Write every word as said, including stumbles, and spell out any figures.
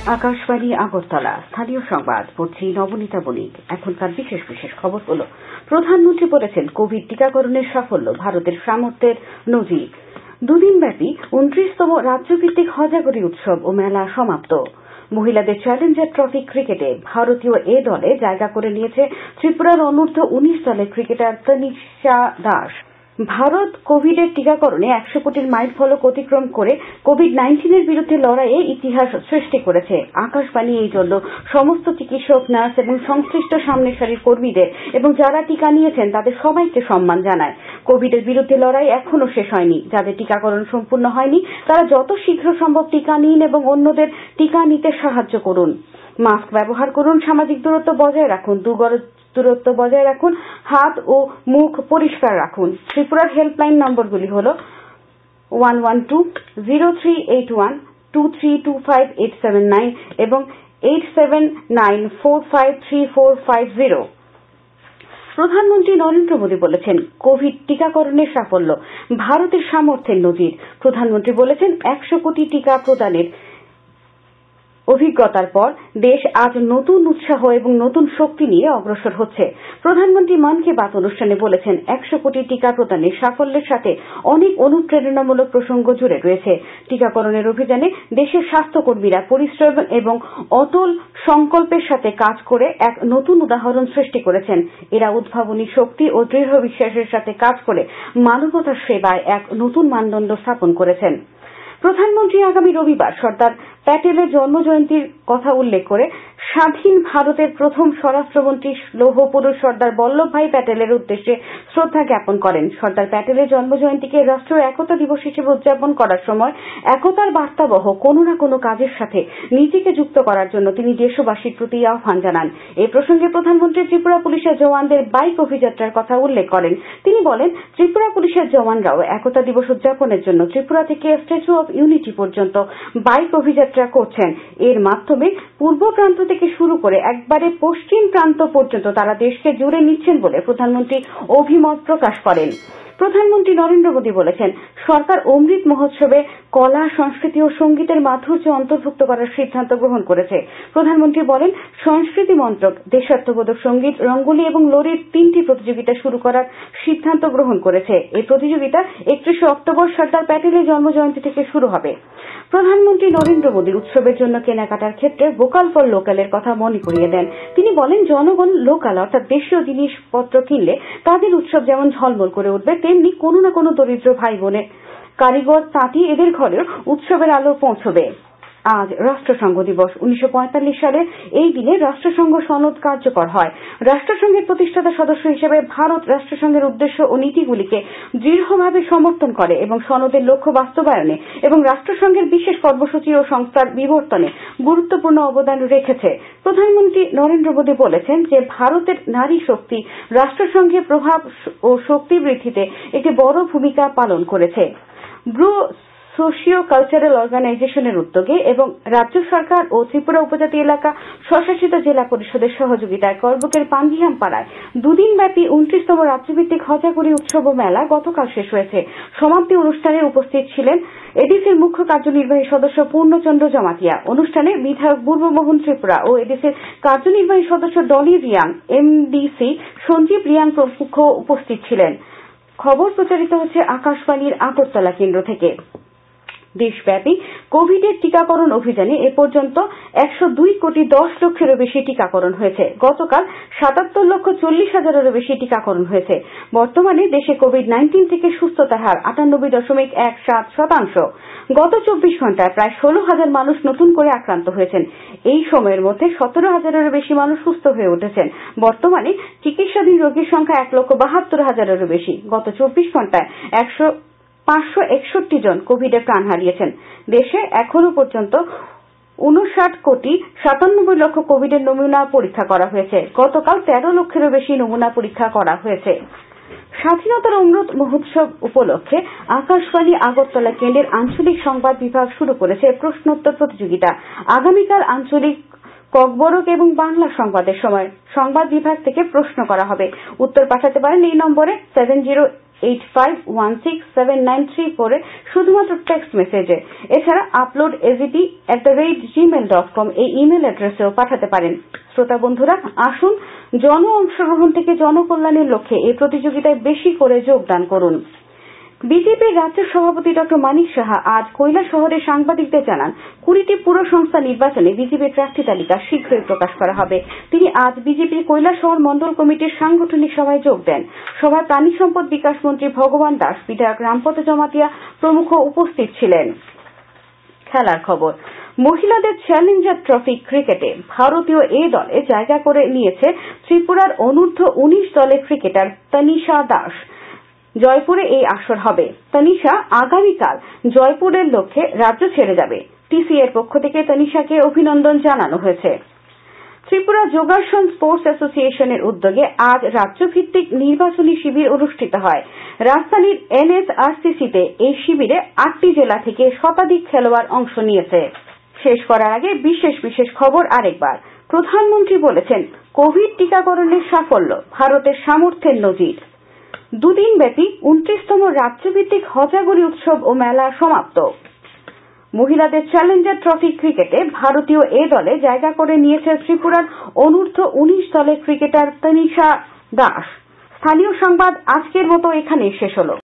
আকাশবাণী আগরতলা স্থানীয় সংবাদ পড়ছি নবনীতা বণিক। এখনকার বিশেষ বিশেষ খবর হল, প্রধানমন্ত্রী বলেছেন কোভিড টিকাকরণের সাফল্য ভারতের সামর্থ্যের নজির। দুদিনব্যাপী উনত্রিশতম রাজ্যভিত্তিক হজাগরি উৎসব ও মেলা সমাপ্ত। মহিলাদের চ্যালেঞ্জার ট্রফি ক্রিকেটে ভারতীয় এ দলে জায়গা করে নিয়েছে ত্রিপুরার অনূর্ধ্ব উনিশ দলের ক্রিকেটার তনিষা দাস। ভারত কোভিডের টিকাকরণে একশো কোটির মাইল ফলক অতিক্রম করে কোভিড নাইন্টিনের বিরুদ্ধে লড়াইয়ে ইতিহাস সৃষ্টি করেছে। আকাশবাণী এই জন্য সমস্ত চিকিৎসক, নার্স এবং সংশ্লিষ্ট সামনের সারির কর্মীদের এবং যারা টিকা নিয়েছেন তাদের সবাইকে সম্মান জানায়। কোভিডের বিরুদ্ধে লড়াই এখনো শেষ হয়নি। যাদের টিকাকরণ সম্পূর্ণ হয়নি তারা যত শীঘ্র সম্ভব টিকা নিন এবং অন্যদের টিকা নিতে সাহায্য করুন। মাস্ক ব্যবহার করুন, সামাজিক দূরত্ব বজায় রাখুন, দু গজ দূরত্ব বজায় রাখুন, হাত ও মুখ পরিষ্কার রাখুন। ত্রিপুরার হেল্পলাইন নম্বরগুলি হল one one two zero three eight one two three two five eight seven nine এবং eight seven nine four five three four five zero. প্রধানমন্ত্রী নরেন্দ্র মোদী বলেছেন, কোভিড টিকাকরণের সাফল্য ভারতের সামর্থ্যের নজির। প্রধানমন্ত্রী বলেছেন, একশো কোটি টিকা প্রদানের অভিজ্ঞতার পর দেশ আজ নতুন উৎসাহ এবং নতুন শক্তি নিয়ে অগ্রসর হচ্ছে। প্রধানমন্ত্রী মন কি বাত অনুষ্ঠানে বলেছেন, একশো কোটি টিকা প্রদানের সাফল্যের সাথে অনেক অনুপ্রেরণামূলক প্রসঙ্গ জুড়ে রয়েছে। টিকাকরণের অভিযানে দেশের স্বাস্থ্যকর্মীরা পরিশ্রম এবং অটল সংকল্পের সাথে কাজ করে এক নতুন উদাহরণ সৃষ্টি করেছেন। এরা উদ্ভাবনী শক্তি ও দৃঢ় বিশ্বাসের সাথে কাজ করে মানবতার সেবায় এক নতুন মানদণ্ড স্থাপন করেছেন। প্রধানমন্ত্রী আগামী রবিবার সর্দার প্যাটেলের জন্মজয়ন্তীর কথা উল্লেখ করে স্বাধীন ভারতের প্রথম স্বরাষ্ট্রমন্ত্রী লৌহ পুরুষ সর্দার বল্লভ ভাই প্যাটেলের উদ্দেশ্যে শ্রদ্ধা জ্ঞাপন করেন। সর্দার প্যাটেলের জন্মজয়ন্তীকে রাষ্ট্রীয় একতা দিবস হিসেবে উদযাপন করার সময় একতার বার্তাবহ কোনো না কোনো কাজের সাথে নিজেকে যুক্ত করার জন্য তিনি দেশবাসীর প্রতি আহ্বান জানান। এই প্রসঙ্গে প্রধানমন্ত্রী ত্রিপুরা পুলিশের জওয়ানদের বাইক অভিযাত্রার কথা উল্লেখ করেন। তিনি বলেন, ত্রিপুরা পুলিশের জওয়ানরাও একতা দিবস উদযাপনের জন্য ত্রিপুরা থেকে স্ট্যাচু অব ইউনিটি পর্যন্ত বাইক অভিযাত্রা করছেন। এর মাধ্যমে পূর্ব প্রান্ত থেকে শুরু করে একবারে পশ্চিম প্রান্ত পর্যন্ত তারা দেশকে জুড়ে নিচ্ছেন বলে প্রধানমন্ত্রী অভিমত প্রকাশ করেন। প্রধানমন্ত্রী নরেন্দ্র মোদী বলেছেন, সরকার অমৃত মহোৎসবে কলা, সংস্কৃতি ও সঙ্গীতের মাধুর্য অন্তর্ভুক্ত করার সিদ্ধান্ত গ্রহণ করেছে। প্রধানমন্ত্রী বলেন, সংস্কৃতি মন্ত্রক দেশাত্মবোধক সঙ্গীত, রঙ্গোলি এবং লোরির তিনটি প্রতিযোগিতা শুরু করার সিদ্ধান্ত গ্রহণ করেছে। এই প্রতিযোগিতা একত্রিশে অক্টোবর সর্দার প্যাটেলের জন্মজয়ন্তী থেকে শুরু হবে। প্রধানমন্ত্রী নরেন্দ্র মোদী উৎসবের জন্য কেনাকাটার ক্ষেত্রে ভোকাল ফর লোকালের কথা মনে করিয়ে দেন। তিনি বলেন, জনগণ লোকাল অর্থাৎ দেশীয় জিনিসপত্র কিনলে তাদের উৎসব যেমন ঝলমল করে উঠবে, তেমনি কোনো না কোনো দরিদ্র ভাই বোনের, কারিগর, তাঁতি এদের ঘরেও উৎসবের আলো পৌঁছবে। আজ রাষ্ট্রসংঘ দিবস। উনিশশো পঁয়তাল্লিশ সালে এই দিনে রাষ্ট্রসংঘ সনদ কার্যকর হয়। রাষ্ট্রসংঘের প্রতিষ্ঠাতা সদস্য হিসেবে ভারত রাষ্ট্রসংঘের উদ্দেশ্য ও নীতিগুলিকে দৃঢ়ভাবে সমর্থন করে এবং সনদের লক্ষ্য বাস্তবায়নে এবং রাষ্ট্রসংঘের বিশেষ কর্মসূচি ও সংস্থার বিবর্তনে গুরুত্বপূর্ণ অবদান রেখেছে। প্রধানমন্ত্রী নরেন্দ্র মোদী বলেছেন যে ভারতের নারী শক্তি রাষ্ট্রসংঘের প্রভাব ও শক্তি বৃদ্ধিতে একটি বড় ভূমিকা পালন করেছে। ব্রু সোশিও কালচারাল অর্গানাইজেশনের উদ্যোগে এবং রাজ্য সরকার ও ত্রিপুরা উপজাতি এলাকা স্বশাসিত জেলা পরিষদের সহযোগিতায় করবুকের পাঞ্জিয়াম পাড়ায় দুদিনব্যাপী উনত্রিশতম রাজ্যভিত্তিক হজাগরি উৎসব ও মেলা গতকাল শেষ হয়েছে। সমাপ্তি অনুষ্ঠানে উপস্থিত ছিলেন এডিসির মুখ্য কার্যনির্বাহী সদস্য পূর্ণচন্দ্র জমাতিয়া। অনুষ্ঠানে বিধায়ক পূর্বমোহন ত্রিপুরা ও এডিসির কার্যনির্বাহী সদস্য ডলি রিয়াং, এমডিসি সঞ্জীব রিয়াং প্রমুখ উপস্থিত ছিলেন। খবর প্রচারিত হচ্ছে আকাশবাণীর আগরতলা কেন্দ্র থেকে। দেশব্যাপী কোভিডের টিকাকরণ অভিযানে এ পর্যন্ত একশো দুই কোটি দশ লক্ষেরও বেশি টিকাকরণ হয়েছে। গতকাল সাতাত্তর লক্ষ চল্লিশ হাজারেরও বেশি টিকাকরণ হয়েছে। বর্তমানে দেশে কোভিড নাইন্টিন থেকে সুস্থতার হার আটানব্বই দশমিক এক সাত শতাংশ। গত চব্বিশ ঘন্টায় প্রায় ষোলো হাজার মানুষ নতুন করে আক্রান্ত হয়েছেন। এই সময়ের মধ্যে সতেরো হাজারেরও বেশি মানুষ সুস্থ হয়ে উঠেছেন। বর্তমানে চিকিৎসাধীন রোগীর সংখ্যা এক লক্ষ বাহাত্তর হাজারেরও বেশি। গত চব্বিশ ঘন্টায় একশো পাঁচশো একষট্টি জন কোভিডে প্রাণ হারিয়েছেন। দেশে এখনো পর্যন্ত উনষাট কোটি সাতানব্বই লক্ষ কোভিডের নমুনা পরীক্ষা করা হয়েছে। গতকাল তেরো লক্ষেরও বেশি নমুনা পরীক্ষা করা হয়েছে। স্বাধীনতার অমৃত মহোৎসব উপলক্ষে আকাশবাণী আগরতলা কেন্দ্রের আঞ্চলিক সংবাদ বিভাগ শুরু করেছে প্রশ্নোত্তর প্রতিযোগিতা। আগামীকাল আঞ্চলিক ককবরক এবং বাংলা সংবাদের সময় সংবাদ বিভাগ থেকে প্রশ্ন করা হবে। উত্তর পাঠাতে পারেন এই নম্বরে seven zero eight five one six seven nine three ফোরে শুধুমাত্র টেক্সট মেসেজে। এছাড়া upload AGT at the rate Gmail dot com এই ইমেল অ্যাড্রেসেও পাঠাতে পারেন। শ্রোতা বন্ধুরা, আসুন জন অংশগ্রহণ থেকে জনকল্যাণের লক্ষ্যে এই প্রতিযোগিতায় বেশি করে যোগদান করুন। বিজেপির রাজ্য সভাপতি ডক্টর মানিক সাহা আজ কৈলাসহরে সাংবাদিকদের জানান, কুড়িটি পুর সংস্থা নির্বাচনে বিজেপির প্রার্থী তালিকা শীঘ্রই প্রকাশ করা হবে। তিনি আজ বিজেপির কৈলাসহর মন্ডল কমিটির সাংগঠনিক সভায় যোগ দেন। সভায় প্রাণী সম্পদ বিকাশ মন্ত্রী ভগবান দাস, বিধায়ক রামপদ জমাতিয়া প্রমুখ উপস্থিত ছিলেন। খেলার খবর। মহিলাদের চ্যালেঞ্জার ট্রফি ক্রিকেটে ভারতীয় এ দলে জায়গা করে নিয়েছে ত্রিপুরার অনূর্ধ্ব উনিশ দলের ক্রিকেটার তনিশা দাস। জয়পুরে এই আসর হবে। তনিশা আগামীকাল জয়পুরের লক্ষ্যে রাজ্য ছেড়ে যাবে। টিসি এর পক্ষ থেকে তনিশাকে অভিনন্দন জানানো হয়েছে। ত্রিপুরা যোগাসন স্পোর্টস অ্যাসোসিয়েশনের উদ্যোগে আজ রাজ্যভিত্তিক নির্বাচনী শিবির অনুষ্ঠিত হয়। রাজধানীর এনএসআরসিসিতে এই শিবিরে আটটি জেলা থেকে শতাধিক খেলোয়াড় অংশ নিয়েছে। শেষ করার আগে বিশেষ বিশেষ খবর আরেকবার। প্রধানমন্ত্রী বলেছেন, কোভিড টিকাকরণের সাফল্য ভারতের সামর্থ্যের নজির। দুদিন ব্যাপী উনত্রিশতম রাজ্যভিত্তিক হজাগরি উৎসব ও মেলা সমাপ্ত। মহিলাদের চ্যালেঞ্জার ট্রফি ক্রিকেটে ভারতীয় এ দলে জায়গা করে নিয়েছে ত্রিপুরার অনূর্ধ্ব উনিশ দলের ক্রিকেটার তনিশা দাস। স্থানীয় সংবাদ আজকের মতো এখানেই শেষ হলো।